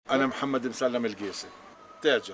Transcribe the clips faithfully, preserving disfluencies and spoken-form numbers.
أنا محمد مسلم القيسي، تاجر.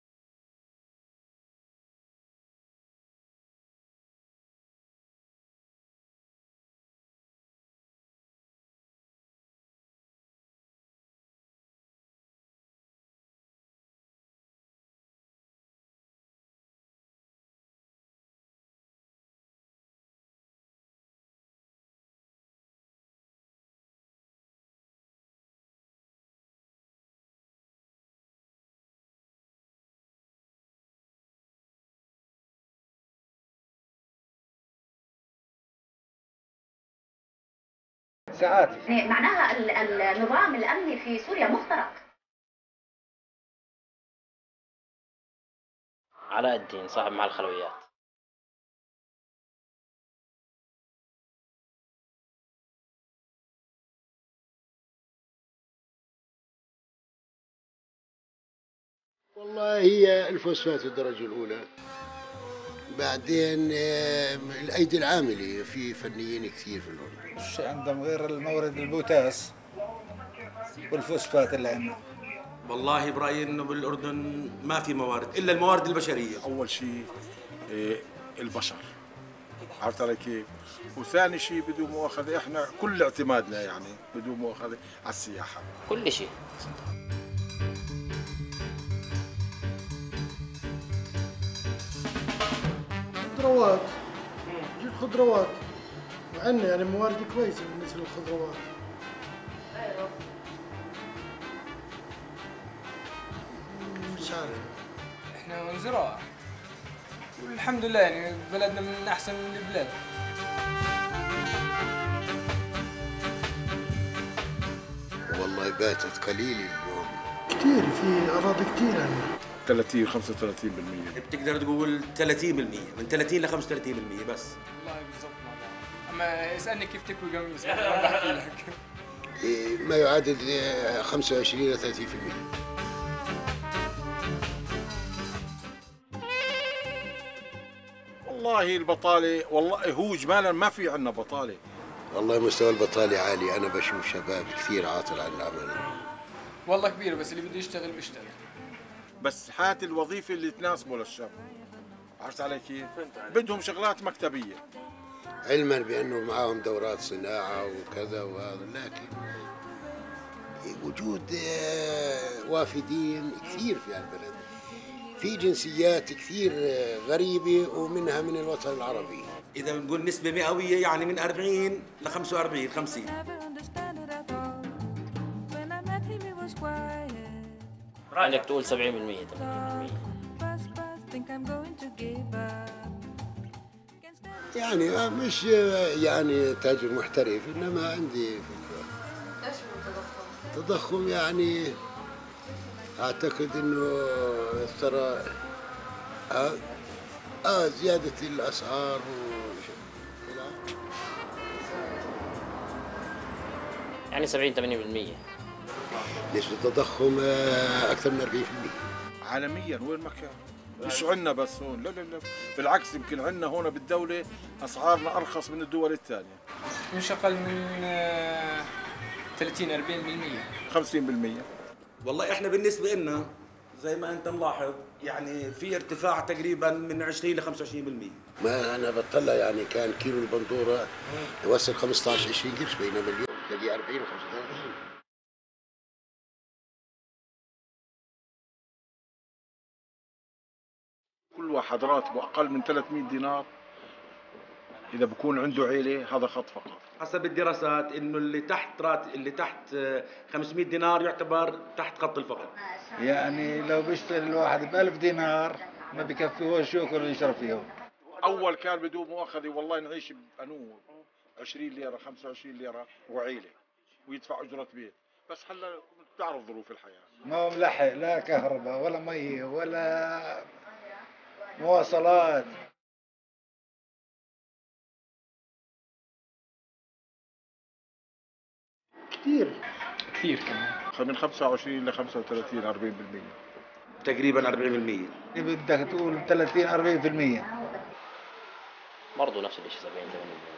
ساعات. يعني معناها النظام الأمني في سوريا مخترق. علاء الدين صاحب مع الخلويات. والله هي الفوسفات الدرجة الأولى، بعدين الأيدي العاملة، في فنيين كثير في الأردن. مش عندهم غير المورد البوتاس والفوسفات اللي عندنا. والله برأيي إنه بالأردن ما في موارد إلا الموارد البشرية. أول شيء البشر، عرفت علي كيف؟ وثاني شيء بدون مؤاخذة إحنا كل اعتمادنا يعني بدون مؤاخذة على السياحة. كل شيء. خضروات، جيب خضروات، وعندنا يعني موارد كويسة بالنسبة للخضروات. مش عارف. احنا نزرع والحمد لله يعني بلدنا من أحسن البلاد. والله باتت قليل اليوم. كثير، في أراضي كثير عندنا. ثلاثين خمسة وثلاثين بالمئة. بتقدر تقول ثلاثين بالمئة، من ثلاثين ل خمسة وثلاثين بالمئة بس. والله بالضبط ما بعرف. أما اسألني كيف تكوي قميص ما بحكي لك. ما يعادل خمسة وعشرين إلى ثلاثين بالمئة. والله البطالة، والله هو إجمالا ما في عندنا بطالة. والله مستوى البطالة عالي، أنا بشوف شباب كثير عاطل عن العمل. والله كبير، بس اللي بده يشتغل بيشتغل. بس هات الوظيفة اللي تناسبه للشاب، عرفت علي كيف؟ بدهم شغلات مكتبية. علما بأنه معاهم دورات صناعة وكذا وهذا، لكن وجود وافدين كثير في البلد، في جنسيات كثير غريبة ومنها من الوطن العربي. إذا بنقول نسبة مئوية يعني من أربعين ل خمسة وأربعين خمسين. انك تقول سبعين بالمئة ثمانين بالمئة. يعني مش يعني تاجر محترف، انما عندي فكره. ايش التضخم؟ التضخم يعني اعتقد انه ترى اه, آه زياده الاسعار و... يعني سبعين ثمانين بالمئة. نسبه التضخم اكثر من أربعين بالمئة عالميا وين ما كان، مش عندنا بس هون، لا لا لا بالعكس، يمكن عندنا هون بالدولة أسعارنا أرخص من الدول الثانية. مش أقل من ثلاثين أربعين بالمئة. خمسين بالمئة. والله إحنا بالنسبة لنا زي ما أنت ملاحظ يعني في ارتفاع تقريبا من عشرين ل خمسة وعشرين بالمئة. ما أنا بطلع يعني كان كيلو البندورة يوصل خمسة عشر عشرين قرش، بينما اليوم تلاقيه أربعين و خمسة وثلاثين. كل واحد راتبه أقل من ثلاثمئة دينار إذا بكون عنده عيلة هذا خط فقط. حسب الدراسات إنه اللي تحت رات اللي تحت خمسمئة دينار يعتبر تحت خط الفقر. يعني لو بيشتغل الواحد بألف دينار ما بكفيهوش ياكل ويشرب فيهم. أول كان بدون مؤاخذة والله نعيش بقانون عشرين ليرة خمسة وعشرين ليرة وعيلة ويدفع أجرة بيت، بس هلا بتعرف ظروف الحياة. ما هو ملحق لا كهرباء ولا مية ولا مواصلات. كثير كثير كمان. من خمسة وعشرين ل خمسة وثلاثين أربعين بالمئة تقريبا أربعين بالمئة. بدك تقول ثلاثين أربعين بالمئة. برضه نفس الشيء سبعين ثمانين بالمئة.